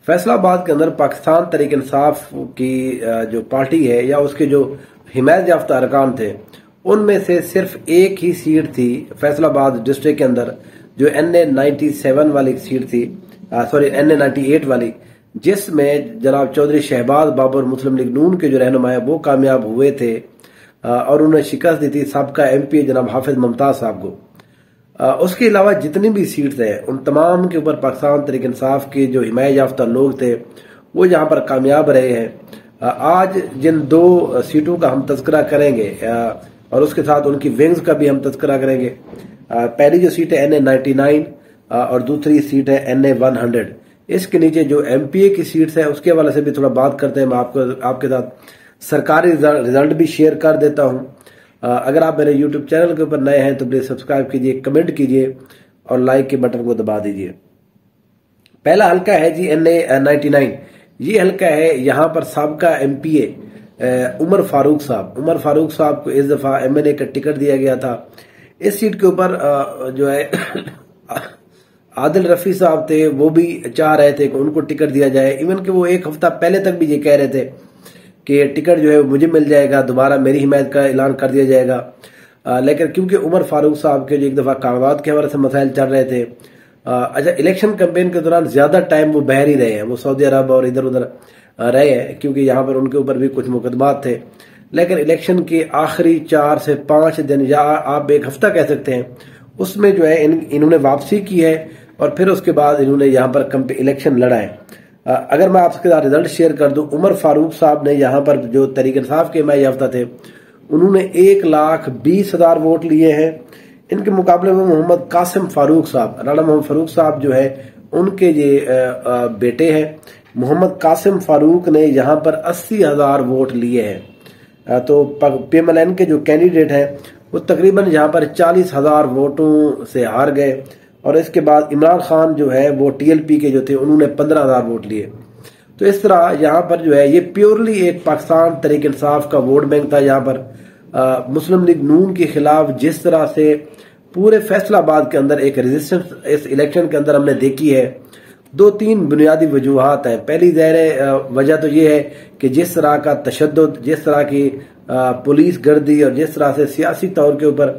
फैसलाबाद के अंदर पाकिस्तान तहरीक इंसाफ की जो पार्टी है या उसके जो हिमायत याफ्ता अरकान थे, उनमें से सिर्फ एक ही सीट थी फैसलाबाद डिस्ट्रिक्ट के अंदर, जो NA 97 वाली सीट थी, सॉरी NA 98 वाली, जिसमें जनाब चौधरी शहबाज बाबर मुस्लिम लीग नून के जो रहनुमा है वो कामयाब हुए थे और उन्हें शिकस्त दी थी सबका MP जनाब हाफिज मुमताज साहब को। उसके अलावा जितनी भी सीट्स हैं उन तमाम के ऊपर पाकिस्तान तहरीक इंसाफ के जो हिमायत याफ्ता लोग थे वो यहाँ पर कामयाब रहे हैं। आज जिन दो सीटों का हम तस्करा करेंगे और उसके साथ उनकी विंग्स का भी हम तस्करा करेंगे। पहली जो सीट है NA 99 और दूसरी सीट है NA 100। इसके नीचे जो MPA की सीट्स है उसके हवाले से भी थोड़ा बात करते हैं। मैं आपके साथ सरकारी रिजल्ट भी शेयर कर देता हूँ। अगर आप मेरे YouTube चैनल के ऊपर नए हैं तो प्लीज सब्सक्राइब कीजिए, कमेंट कीजिए और लाइक के बटन को दबा दीजिए। पहला हल्का है जी NA 99। ये हल्का है, यहाँ पर सबका MPA उमर फारूक साहब को इस दफा MNA का टिकट दिया गया था। इस सीट के ऊपर जो है आदिल रफी साहब थे, वो भी चाह रहे थे कि उनको टिकट दिया जाए। इवन कि वो एक हफ्ता पहले तक भी ये कह रहे थे कि टिकट जो है मुझे मिल जाएगा, दोबारा मेरी हिमायत का ऐलान कर दिया जाएगा। लेकिन क्योंकि उमर फारूक साहब के जो एक दफा कागजात के हवाले से मसाइल चल रहे थे, अच्छा इलेक्शन कैंपेन के दौरान ज्यादा टाइम वो बाहर ही रहे हैं, वो सऊदी अरब और इधर उधर रहे हैं क्योंकि यहाँ पर उनके ऊपर भी कुछ मुकदमात थे। लेकिन इलेक्शन के आखिरी 4 से 5 दिन या आप एक हफ्ता कह सकते हैं, उसमें जो है इन्होंने वापसी की है और फिर उसके बाद इन्होंने यहाँ पर इलेक्शन लड़ा है। अगर मैं आपके साथ रिजल्ट शेयर कर दूं, उमर फारूक साहब ने यहाँ पर जो तहरीक इंसाफ के हिमायत याफ्ता थे उन्होंने 1,20,000 वोट लिए हैं। इनके मुकाबले में मोहम्मद कासिम फारूक साहब, राणा मोहम्मद फारूक साहब जो है उनके ये बेटे हैं, मोहम्मद कासिम फारूक ने यहाँ पर 80,000 वोट लिए हैं। तो PMLN के जो कैंडिडेट हैं वो तकरीबन यहाँ पर 40,000 वोटों से हार गए। और इसके बाद इमरान खान जो है वो TLP के जो थे उन्होंने 15,000 वोट लिए। तो इस तरह यहाँ पर जो है ये प्योरली एक पाकिस्तान तहरीक इंसाफ का वोट बैंक था। यहाँ पर मुस्लिम लीग नून के खिलाफ जिस तरह से पूरे फैसलाबाद के अंदर एक रेजिस्टेंस इस इलेक्शन के अंदर हमने देखी है, 2-3 बुनियादी वजूहात हैं। पहली ज़ाहिर वजह तो ये है कि जिस तरह का तशद्दुद, जिस तरह की पुलिस गर्दी और जिस तरह से सियासी तौर के ऊपर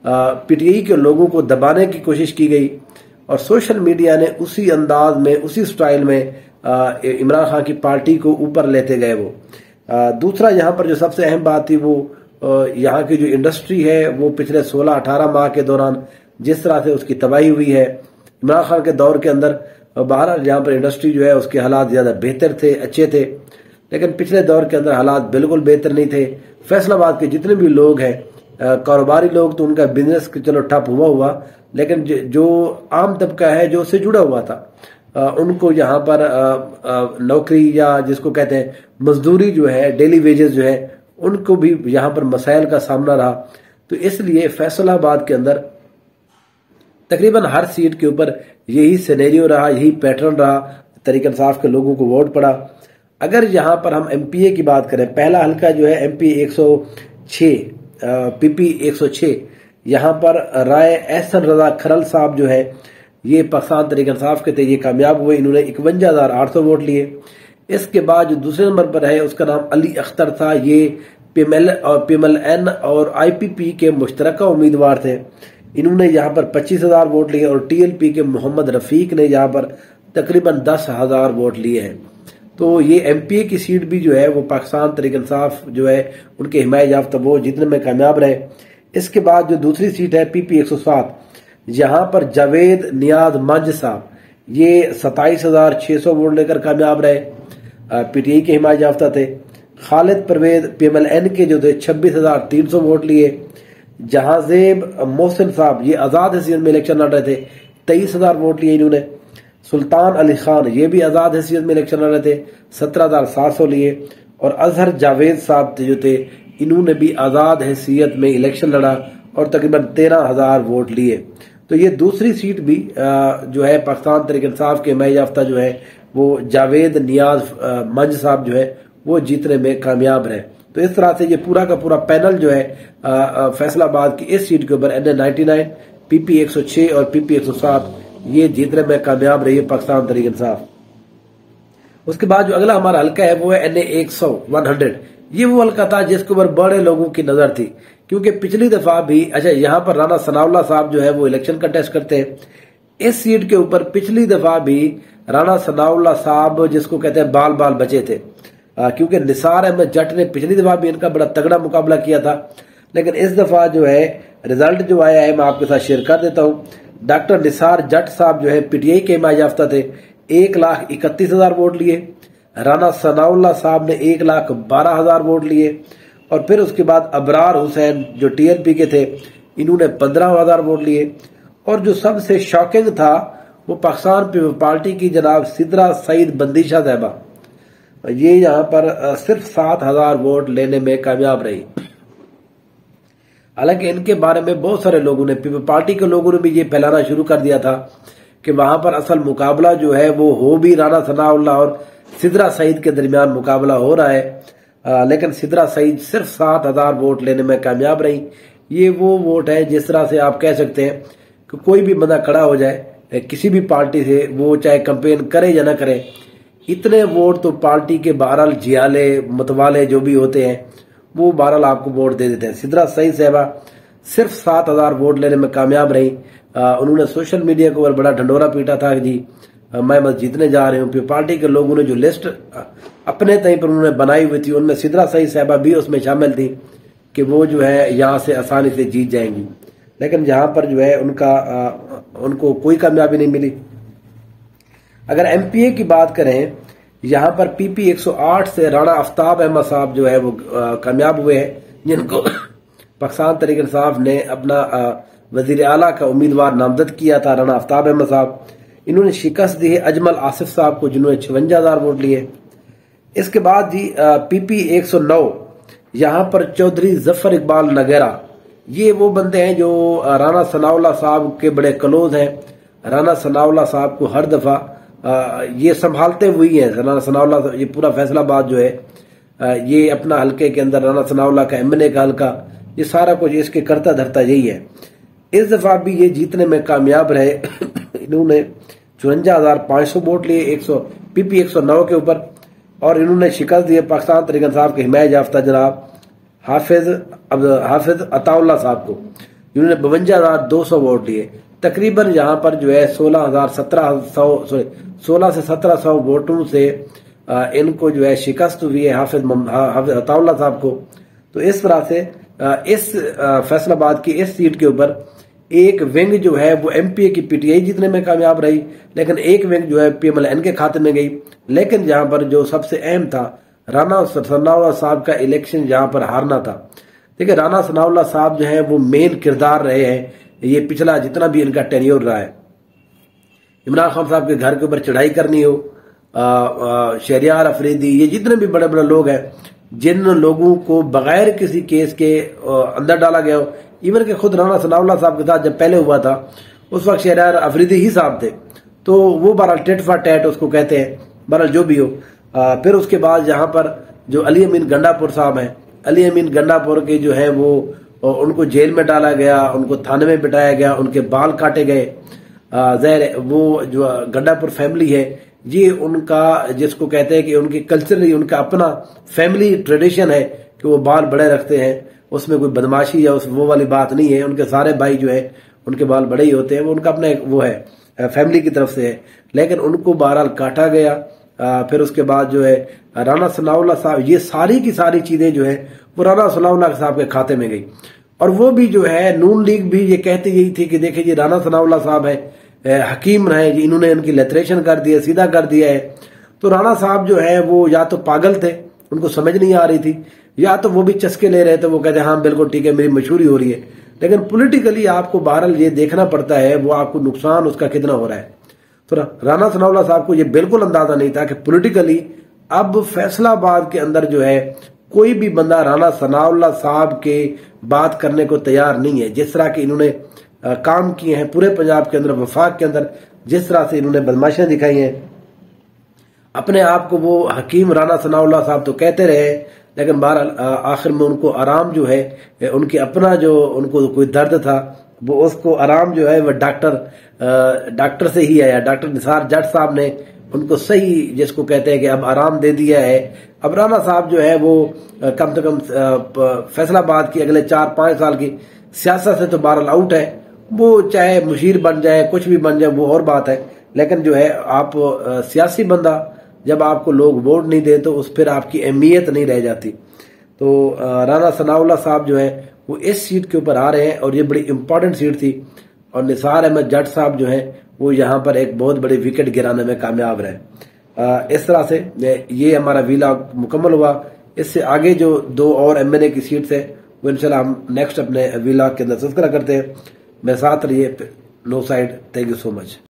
PTI के लोगों को दबाने की कोशिश की गई और सोशल मीडिया ने उसी अंदाज में, उसी स्टाइल में इमरान खान की पार्टी को ऊपर लेते गए। वो दूसरा यहाँ पर जो सबसे अहम बात थी वो यहाँ की जो इंडस्ट्री है वो पिछले 16-18 माह के दौरान जिस तरह से उसकी तबाही हुई है। इमरान खान के दौर के अंदर बहरहाल यहाँ पर इंडस्ट्री जो है उसके हालात ज्यादा बेहतर थे, अच्छे थे, लेकिन पिछले दौर के अंदर हालात बिल्कुल बेहतर नहीं थे। फैसलाबाद के जितने भी लोग हैं, कारोबारी लोग, तो उनका बिजनेस चलो ठप हुआ, लेकिन जो आम तबका है जो उससे जुड़ा हुआ था उनको यहाँ पर नौकरी या जिसको कहते हैं मजदूरी जो है, डेली वेजेस जो है, उनको भी यहाँ पर मसाइल का सामना रहा। तो इसलिए फैसलाबाद के अंदर तकरीबन हर सीट के ऊपर यही सिनेरियो रहा, यही पैटर्न रहा, तहरीक इंसाफ के लोगों को वोट पड़ा। अगर यहाँ पर हम MPA की बात करें, पहला हल्का जो है MP 106 PP 106, यहाँ पर राय एहसन रजा खरल साहब जो है ये पाकिस्तान तहरीक इंसाफ के थे, ये कामयाब हुए, इन्होंने 51,800 वोट लिए। इसके बाद जो दूसरे नंबर पर है उसका नाम अली अख्तर था, ये PMLN और IPP के मुश्तरका उम्मीदवार थे, इन्होंने यहाँ पर 25,000 वोट लिए। और TLP के मोहम्मद रफीक ने यहाँ पर तकरीबन 10,000 वोट लिए हैं। तो ये MPA की सीट भी जो है वो पाकिस्तान तहरीक इंसाफ जो है उनके हिमायत याफ्ता वो जीतने में कामयाब रहे। इसके बाद जो दूसरी सीट है PP 107, यहाँ पर जावेद नियाज मंज साहब ये 27,600 वोट लेकर कामयाब रहे, PTI के हिमायत याफ्ता थे। खालिद परवेज PMLN के जो थे 26,300 वोट लिए। जहांजेब मोहसिन साहब ये आजाद हैसियत में इलेक्शन लड़ रहे थे, 23,000 वोट लिए इन्होंने। सुल्तान अली खान ये भी आजाद हैसियत में इलेक्शन लड़ रहे थे, 17,700 लिए। और अजहर जावेद साहब जो थे इन्होंने भी आजाद हैसियत में इलेक्शन लड़ा और तकरीबन 13,000 वोट लिए। तो ये दूसरी सीट भी जो है पाकिस्तान तहरीक इंसाफ के हिमायत याफ्ता जो है वो जावेद नियाज मंज साहब जो है वो जीतने में कामयाब रहे। तो इस तरह से ये पूरा का पूरा पैनल जो है फैसलाबाद की इस सीट के ऊपर NA 99, PP 106 और PP 107 ये जीतने में कामयाब रही है पाकिस्तान तहरीक इंसाफ। उसके बाद जो अगला हमारा हल्का है वो है NA 100। ये वो हल्का था जिसके ऊपर बड़े लोगों की नजर थी, क्योंकि पिछली दफा भी अच्छा यहाँ पर राना सनाउल्लाह साहब जो है वो इलेक्शन कंटेस्ट करते हैं। इस सीट के ऊपर पिछली दफा भी राना सनाउल्लाह साहब जिसको कहते हैं बाल बाल बचे थे, क्योंकि निसार अहमद जट ने पिछली दफा भी इनका बड़ा तगड़ा मुकाबला किया था। लेकिन इस दफा जो है रिजल्ट जो आया है मैं आपके साथ शेयर कर देता हूँ। डॉक्टर निसार जट साहब जो है PTI के हिमायत याफ्ता थे, 1,31,000 वोट लिए। राना सनाउल्लाह साहब ने 1,12,000 वोट लिए। और फिर उसके बाद अबरार हुसैन जो TNP के थे, इन्होंने 15,000 वोट लिए। और जो सबसे शॉकिंग था वो पाकिस्तान पीपल्स पार्टी की जनाब सिद्रा सईद बंदीशा साहबा, ये यहाँ पर सिर्फ 7,000 वोट लेने में कामयाब रही। हालांकि इनके बारे में बहुत सारे लोगों ने, पीपल्स पार्टी के लोगों ने भी ये फैलाना शुरू कर दिया था कि वहां पर असल मुकाबला जो है वो हो भी राना सनाउल्लाह और सिद्रा सईद के दरमियान मुकाबला हो रहा है। लेकिन सिद्रा सईद सिर्फ 7,000 वोट लेने में कामयाब रही। ये वो वोट है जिस तरह से आप कह सकते हैं कि कोई भी बंदा खड़ा हो जाए किसी भी पार्टी से, वो चाहे कैंपेन करे या ना करे, इतने वोट तो पार्टी के बहरहाल जियाले मतवाले जो भी होते हैं वो बहरहाल आपको वोट दे देते हैं। सिद्रा सईद साहबा सिर्फ 7,000 वोट लेने में कामयाब रही। उन्होंने सोशल मीडिया के ऊपर बड़ा ढंडोरा पीटा था कि जी मैं बस जीतने जा रही हूँ। पार्टी के लोगों ने जो लिस्ट अपने तय पर उन्होंने बनाई हुई थी उनमें सिद्रा सईद साहबा भी उसमें शामिल थी कि वो जो है यहाँ से आसानी से जीत जाएंगी। लेकिन जहां पर जो है उनको कोई कामयाबी नहीं मिली। अगर MPA की बात करें, यहाँ पर PP 108 से राणा आफ्ताब अहमद साहब जो है वो कामयाब हुए हैं, जिनको पाकिस्तान तहरीक इंसाफ ने अपना वजीर आला का उम्मीदवार नामजद किया था, राणा आफ्ताब अहमद साहब। इन्होंने शिकस्त दी है अजमल आसिफ साहब को, जिन्होंने 56,000 वोट लिए। इसके बाद जी PP 109 यहाँ पर चौधरी जफर इकबाल नगेरा, ये वो बंदे हैं जो राना सनाउल्लाह साहब के बड़े क्लोज हैं। राना सनाउल्लाह साहब को हर दफा ये संभालते हुए हैं। राना सनाउल्लाह ये पूरा फैसलाबाद जो है ये अपना हल्के के अंदर राना सनाउल्लाह का MNA का हल्का, ये सारा कुछ इसके करता धरता यही है। इस दफा भी ये जीतने में कामयाब रहे। इन्होंने 54,500 वोट लिए PP 109 के ऊपर। और इन्होंने शिकस्त दी पाकिस्तान तहरीक इंसाफ के हिमायत याफ्ता जनाब हाफिज अताउल्लाह साहब को, जिन्होंने 52,200 वोट लिए। तकरीबन यहाँ पर जो है 16 से 1700 वोटों से इनको जो है शिकस्त हुई है हाफिज अताउल्लाह साहब को। तो इस तरह से इस फैसलाबाद की इस सीट के ऊपर एक विंग जो है वो MPA की PTI जीतने में कामयाब रही, लेकिन एक विंग जो है PMLN के खाते में गई। लेकिन जहां पर जो सबसे अहम था, राना सनाउल्लाह साहब का इलेक्शन जहां पर हारना था। देखिए राना सनाउल्लाह साहब जो है वो मेन किरदार रहे हैं, ये पिछला जितना भी इनका टेन्योर रहा है। इमरान खान साहब के घर के ऊपर चढ़ाई करनी हो, शहरियार अफरीदी, ये जितने भी बड़े बड़े लोग हैं जिन लोगों को बगैर किसी केस के अंदर डाला गया हो, इवन के खुद राना सनाउल्लाह साहब के साथ जब पहले हुआ था उस वक्त शहरियार अफरीदी ही साहब थे, तो वो बहरहाल टेट फॉर टैट उसको कहते हैं, बहरहाल जो भी हो। फिर उसके बाद यहाँ पर जो अली अमीन गंडापुर साहब हैं, अली अमीन गंडापुर के जो है वो उनको जेल में डाला गया, उनको थाने में बिठाया गया, उनके बाल काटे गए। ज़ाहिर वो जो गंडापुर फैमिली है ये उनका जिसको कहते हैं कि उनकी कल्चरली उनका अपना फैमिली ट्रेडिशन है कि वो बाल बड़े रखते हैं, उसमें कोई बदमाशी या वो वाली बात नहीं है। उनके सारे भाई जो है उनके बाल बड़े ही होते हैं, वो उनका अपना वो है फैमिली की तरफ से है। लेकिन उनको बहरहाल काटा गया। फिर उसके बाद जो है राना सनाउल्लाह साहब, ये सारी की सारी चीजें जो है वो राना सनाउल्लाह साहब के खाते में गई। और वो भी जो है नून लीग भी ये कहती यही थी कि देखिए जी राना सनाउल्लाह साहब है हकीम रहे, इन्होंने इनकी लेटरेशन कर दिया, सीधा कर दिया है। तो राना साहब जो है वो या तो पागल थे, उनको समझ नहीं आ रही थी, या तो वो भी चस्के ले रहे थे, वो कहते हाँ बिल्कुल ठीक है मेरी मशहूरी हो रही है। लेकिन पॉलिटिकली आपको बहरहाल ये देखना पड़ता है वो आपको नुकसान उसका कितना हो रहा है। तो राना सनाउल्लाह साहब को ये बिल्कुल अंदाजा नहीं था कि पॉलिटिकली अब फैसलाबाद के अंदर जो है कोई भी बंदा राना सनाउल्लाह साहब के बात करने को तैयार नहीं है। जिस तरह के इन्होंने काम किए हैं पूरे पंजाब के अंदर, वफाक के अंदर, जिस तरह से इन्होंने बदमाशियां दिखाई हैं, अपने आप को वो हकीम राना सनाउल्लाह साहब तो कहते रहे, लेकिन बहरहाल आखिर में उनको आराम जो है उनके अपना जो उनको कोई दर्द था वो उसको आराम जो है वह डॉक्टर से ही आया। डॉक्टर निसार जट साहब ने उनको सही, जिसको कहते हैं कि अब आराम दे दिया है। अब राणा साहब जो है वो कम से कम फैसलाबाद की अगले 4-5 साल की सियासत से तो बहरहाल आउट है। वो चाहे मुशीर बन जाए, कुछ भी बन जाए, वो और बात है, लेकिन जो है आप सियासी बंदा जब आपको लोग वोट नहीं दे तो उस फिर आपकी अहमियत नहीं रह जाती। तो राणा सनाउल्लाह साहब जो है वो इस सीट के ऊपर आ रहे हैं और ये बड़ी इंपॉर्टेंट सीट थी, और निसार अहमद जट साहब जो है वो यहाँ पर एक बहुत बड़े विकेट गिराने में कामयाब रहे। इस तरह से ये हमारा व्लॉग मुकम्मल हुआ। इससे आगे जो 2 और एमएनए की सीट्स है वो इंशाल्लाह हम नेक्स्ट अपने व्लॉग के अंदर तज़किरा करते हैं। मेरे साथ रहिए। No side. Thank you so much.